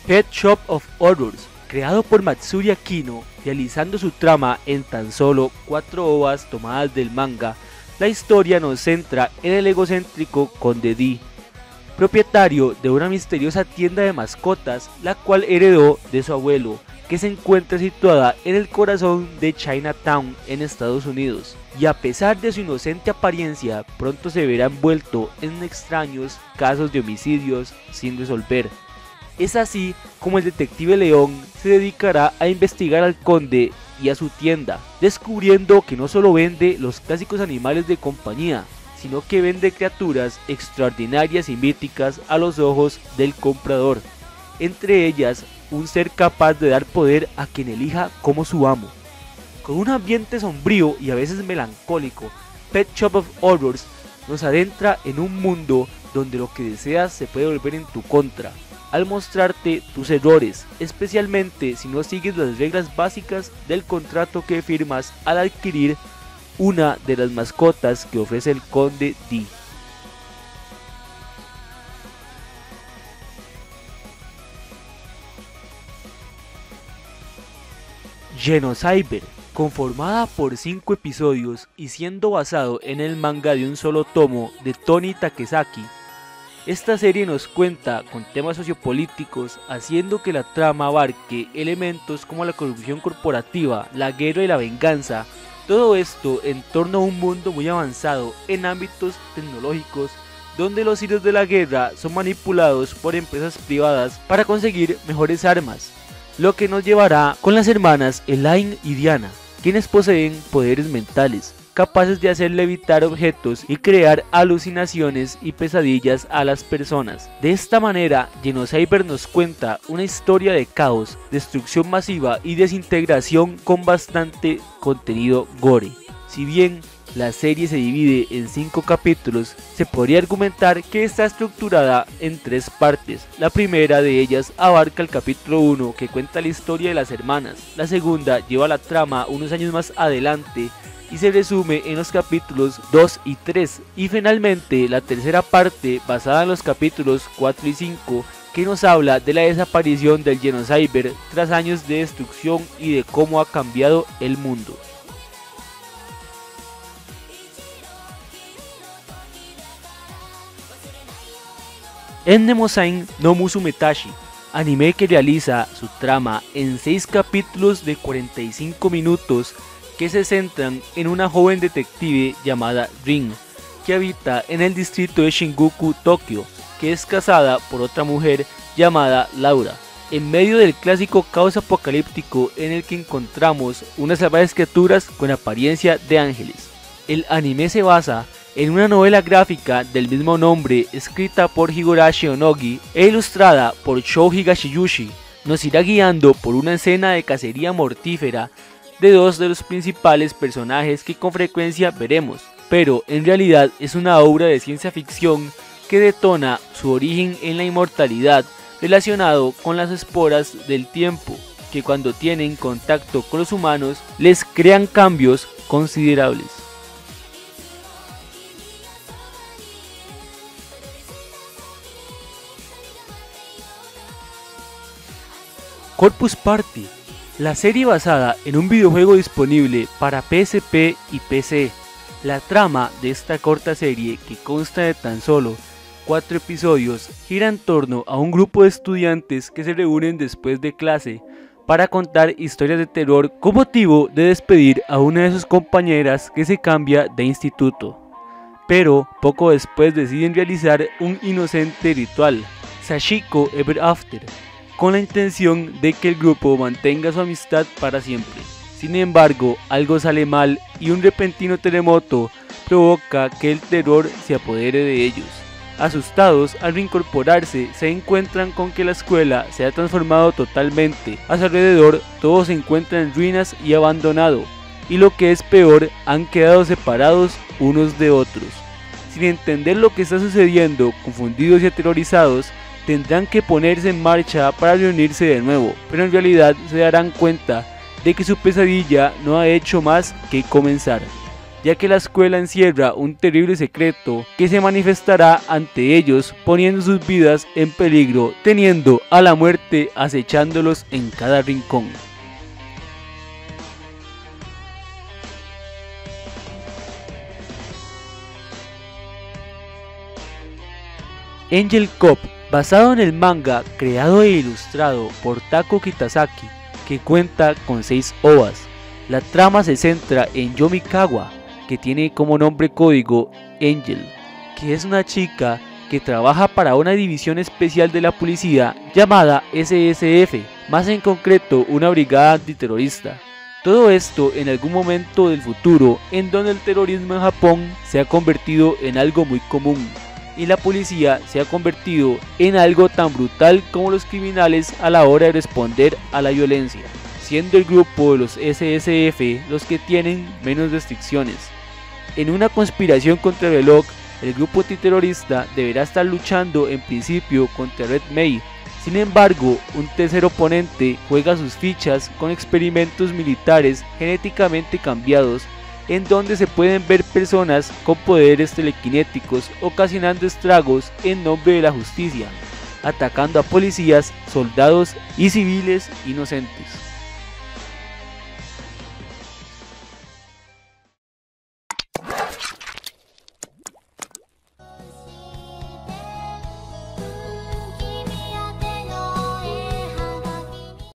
Pet Shop of Horrors, creado por Matsuri Akino, realizando su trama en tan solo 4 ovas tomadas del manga. La historia nos centra en el egocéntrico Conde D, propietario de una misteriosa tienda de mascotas, la cual heredó de su abuelo, que se encuentra situada en el corazón de Chinatown en Estados Unidos, y a pesar de su inocente apariencia, pronto se verá envuelto en extraños casos de homicidios sin resolver. Es así como el detective León se dedicará a investigar al conde y a su tienda, descubriendo que no solo vende los clásicos animales de compañía, sino que vende criaturas extraordinarias y míticas a los ojos del comprador, entre ellas un ser capaz de dar poder a quien elija como su amo. Con un ambiente sombrío y a veces melancólico, Pet Shop of Horrors nos adentra en un mundo donde lo que deseas se puede volver en tu contra, al mostrarte tus errores, especialmente si no sigues las reglas básicas del contrato que firmas al adquirir una de las mascotas que ofrece el Conde D. Genocyber, conformada por 5 episodios y siendo basado en el manga de un solo tomo de Tony Takesaki, esta serie nos cuenta con temas sociopolíticos, haciendo que la trama abarque elementos como la corrupción corporativa, la guerra y la venganza. Todo esto en torno a un mundo muy avanzado en ámbitos tecnológicos, donde los hilos de la guerra son manipulados por empresas privadas para conseguir mejores armas, lo que nos llevará con las hermanas Elaine y Diana, quienes poseen poderes mentales, capaces de hacer levitar objetos y crear alucinaciones y pesadillas a las personas. De esta manera, Genocyber nos cuenta una historia de caos, destrucción masiva y desintegración con bastante contenido gore. Si bien la serie se divide en 5 capítulos, se podría argumentar que está estructurada en 3 partes. La primera de ellas abarca el capítulo 1, que cuenta la historia de las hermanas. La segunda lleva la trama unos años más adelante y se resume en los capítulos 2 y 3, y finalmente la tercera parte, basada en los capítulos 4 y 5, que nos habla de la desaparición del Genocyber tras años de destrucción y de cómo ha cambiado el mundo. Ennemosain no Musumetashi, anime que realiza su trama en 6 capítulos de 45 minutos que se centran en una joven detective llamada Rin, que habita en el distrito de Shinjuku, Tokio, que es casada por otra mujer llamada Laura, en medio del clásico caos apocalíptico en el que encontramos unas salvajes criaturas con apariencia de ángeles. El anime se basa en una novela gráfica del mismo nombre, escrita por Higurashi Onogi e ilustrada por Shou Higashiyushi. Nos irá guiando por una escena de cacería mortífera de 2 de los principales personajes que con frecuencia veremos, pero en realidad es una obra de ciencia ficción que detona su origen en la inmortalidad, relacionado con las esporas del tiempo, que cuando tienen contacto con los humanos les crean cambios considerables. Corpus Party, la serie basada en un videojuego disponible para PSP y PC. La trama de esta corta serie, que consta de tan solo 4 episodios, gira en torno a un grupo de estudiantes que se reúnen después de clase para contar historias de terror con motivo de despedir a una de sus compañeras que se cambia de instituto. Pero poco después deciden realizar un inocente ritual, Sashiko Ever After, con la intención de que el grupo mantenga su amistad para siempre. Sin embargo, algo sale mal y un repentino terremoto provoca que el terror se apodere de ellos. Asustados, al reincorporarse, se encuentran con que la escuela se ha transformado totalmente. A su alrededor, todo se encuentra en ruinas y abandonado, y lo que es peor, han quedado separados unos de otros. Sin entender lo que está sucediendo, confundidos y aterrorizados, tendrán que ponerse en marcha para reunirse de nuevo, pero en realidad se darán cuenta de que su pesadilla no ha hecho más que comenzar. ya que la escuela encierra un terrible secreto que se manifestará ante ellos poniendo sus vidas en peligro, teniendo a la muerte acechándolos en cada rincón. Angel Cop, basado en el manga creado e ilustrado por Tako Kitazaki, que cuenta con 6 ovas. La trama se centra en Yomikawa, que tiene como nombre código Angel, que es una chica que trabaja para una división especial de la policía llamada SSF, más en concreto una brigada antiterrorista. Todo esto en algún momento del futuro en donde el terrorismo en Japón se ha convertido en algo muy común y la policía se ha convertido en algo tan brutal como los criminales a la hora de responder a la violencia, siendo el grupo de los SSF los que tienen menos restricciones. En una conspiración contra el reloj, el grupo antiterrorista deberá estar luchando en principio contra Red May. Sin embargo, un tercer oponente juega sus fichas con experimentos militares genéticamente cambiados, en donde se pueden ver personas con poderes telequinéticos ocasionando estragos en nombre de la justicia, atacando a policías, soldados y civiles inocentes.